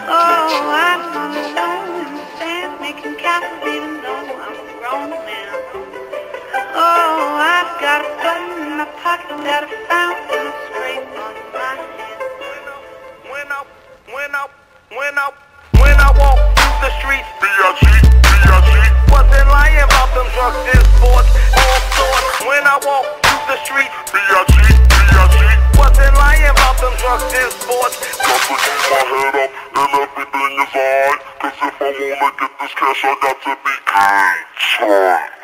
Oh, I'm all alone in the sand, making castles even though I'm a grown man. Oh, I've got a stone in my pocket that I found in a scrape on my hand. When I walk through the streets, B.I.G. Wasn't lying about them drugs and sports, all sorts. When I walk through the streets, B.I.G. Wasn't lying about them drugs and sports. Got to keep my head up and everything is alright. Cause if I wanna get this cash, I got to be clean.